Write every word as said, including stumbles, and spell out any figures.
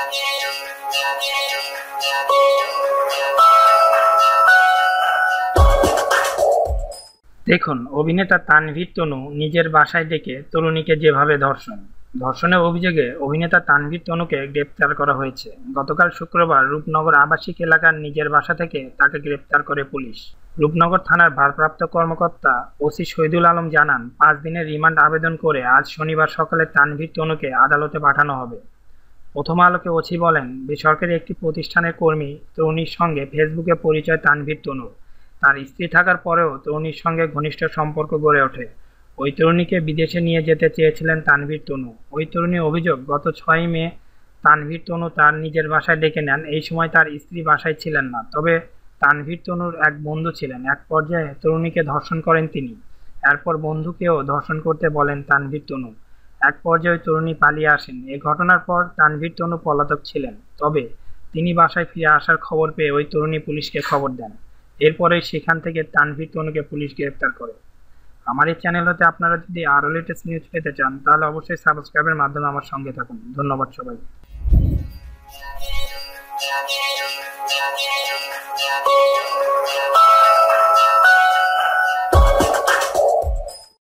দেখুন, অভিনেতা তানভীর তনু নিজের বাসায় ডেকে তরুণীকে যেভাবে ধর্ষণ ধর্ষণের অভিযোগে অভিনেতা তানভীর তনুকে গ্রেপ্তার করা হয়েছে। গতকাল শুক্রবার রূপনগর আবাসিক এলাকার নিজের বাসা থেকে তাকে গ্রেপ্তার করে পুলিশ। রূপনগর থানার ভারপ্রাপ্ত কর্মকর্তা ওসি শহীদুল আলম জানান, পাঁচ দিনের রিমান্ড আবেদন করে আজ শনিবার সকালে তানভীর তনুকে আদালতে পাঠানো হবে। প্রথম আলোকে ওসি বলেন, বেসরকারি একটি প্রতিষ্ঠানের কর্মী তরুণীর সঙ্গে ফেসবুকে পরিচয় তানভীর তনুর। তার স্ত্রী থাকার পরেও তরুণীর সঙ্গে ঘনিষ্ঠ সম্পর্ক গড়ে ওঠে। ওই তরুণীকে বিদেশে নিয়ে যেতে চেয়েছিলেন তানভীর তনু। ওই তরুণীর অভিযোগ, গত ছয়ই মে তানভীর তনু তার নিজের বাসায় ডেকে নেন। এই সময় তার স্ত্রী বাসায় ছিলেন না, তবে তানভীর তনুর এক বন্ধু ছিলেন। এক পর্যায়ে তরুণীকে ধর্ষণ করেন তিনি। এরপর বন্ধুকেও ধর্ষণ করতে বলেন তানভীর তনু। এক পর্যায়ে তরুণী পালিয়ে আসেন। এ ঘটনার পর তানভীর তনু পলাতক ছিলেন, তবে তিনি বাসায় ফিরে আসার খবর পেয়ে ওই তরুণী পুলিশকে খবর দেন। এরপরে সেখান থেকে তানভীর তনুকে পুলিশ গ্রেপ্তার করে। আমার এই চ্যানেল হতে আপনারা যদি আরও লেটেস্ট নিউজ পেতে চান তাহলে অবশ্যই সাবস্ক্রাইবের মাধ্যমে আমার সঙ্গে থাকুন। ধন্যবাদ সবাইকে।